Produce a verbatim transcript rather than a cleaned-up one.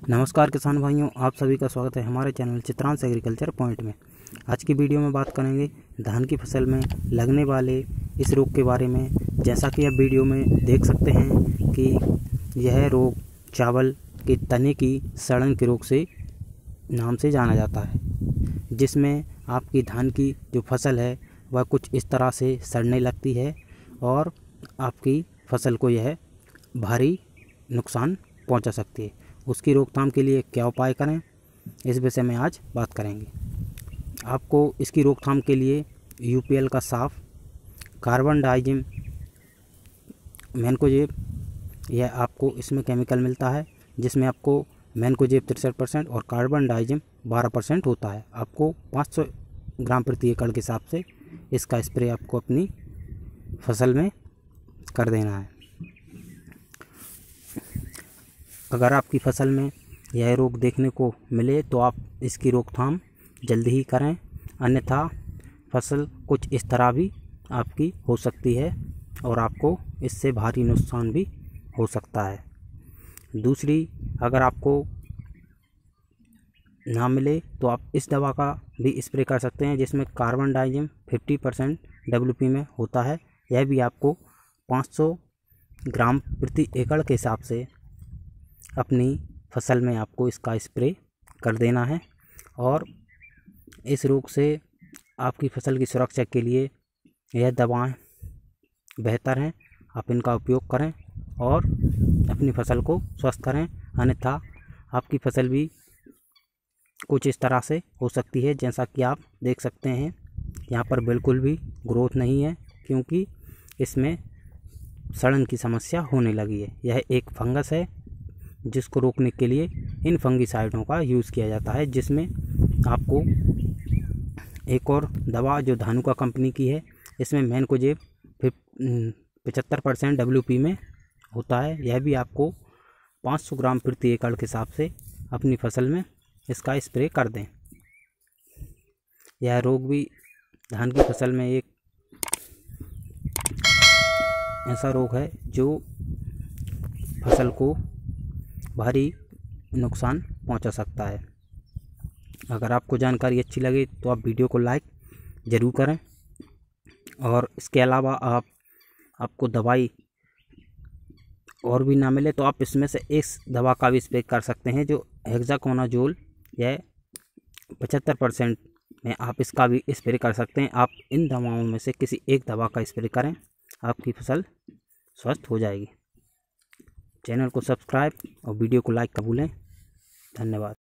नमस्कार किसान भाइयों, आप सभी का स्वागत है हमारे चैनल चित्रांश एग्रीकल्चर पॉइंट में। आज की वीडियो में बात करेंगे धान की फसल में लगने वाले इस रोग के बारे में। जैसा कि आप वीडियो में देख सकते हैं कि यह रोग चावल के तने की सड़न के रोग से नाम से जाना जाता है, जिसमें आपकी धान की जो फसल है वह कुछ इस तरह से सड़ने लगती है और आपकी फसल को यह भारी नुकसान पहुंचा सकती है। उसकी रोकथाम के लिए क्या उपाय करें, इस विषय में आज बात करेंगे। आपको इसकी रोकथाम के लिए यू पी एल का साफ, कार्बन डाइजिम मैनकोजेब, यह आपको इसमें केमिकल मिलता है जिसमें आपको मैनकोजेब तिरसठ परसेंट और कार्बन डाइजिम बारह परसेंट होता है। आपको पाँच सौ ग्राम प्रति एकड़ के हिसाब से इसका स्प्रे आपको अपनी फसल में कर देना है। अगर आपकी फसल में यह रोग देखने को मिले तो आप इसकी रोकथाम जल्दी ही करें, अन्यथा फसल कुछ इस तरह भी आपकी हो सकती है और आपको इससे भारी नुकसान भी हो सकता है। दूसरी, अगर आपको ना मिले तो आप इस दवा का भी स्प्रे कर सकते हैं जिसमें कार्बन डाइजिम पचास परसेंट डब्ल्यू पी में होता है। यह भी आपको पाँच सौ ग्राम प्रति एकड़ के हिसाब से अपनी फसल में आपको इसका स्प्रे कर देना है। और इस रोग से आपकी फसल की सुरक्षा के लिए यह दवाएं बेहतर हैं, आप इनका उपयोग करें और अपनी फसल को स्वस्थ करें, अन्यथा आपकी फसल भी कुछ इस तरह से हो सकती है। जैसा कि आप देख सकते हैं यहाँ पर बिल्कुल भी ग्रोथ नहीं है, क्योंकि इसमें सड़न की समस्या होने लगी है। यह एक फंगस है जिसको रोकने के लिए इन फंगिसाइडों का यूज़ किया जाता है, जिसमें आपको एक और दवा जो धानुका कंपनी की है, इसमें मैनकोजेब पचहत्तर परसेंट डब्ल्यू पी में होता है। यह भी आपको पाँच सौ ग्राम प्रति एकड़ के हिसाब से अपनी फसल में इसका स्प्रे कर दें। यह रोग भी धान की फसल में एक ऐसा रोग है जो फसल को भारी नुकसान पहुंचा सकता है। अगर आपको जानकारी अच्छी लगे तो आप वीडियो को लाइक ज़रूर करें, और इसके अलावा आप आपको दवाई और भी ना मिले तो आप इसमें से इस दवा का भी स्प्रे कर सकते हैं जो हेक्साकोनाजोल, यह पचहत्तर परसेंट में आप इसका भी स्प्रे कर सकते हैं। आप इन दवाओं में से किसी एक दवा का स्प्रे करें, आपकी फसल स्वस्थ हो जाएगी। चैनल को सब्सक्राइब और वीडियो को लाइक कर भूलें। धन्यवाद।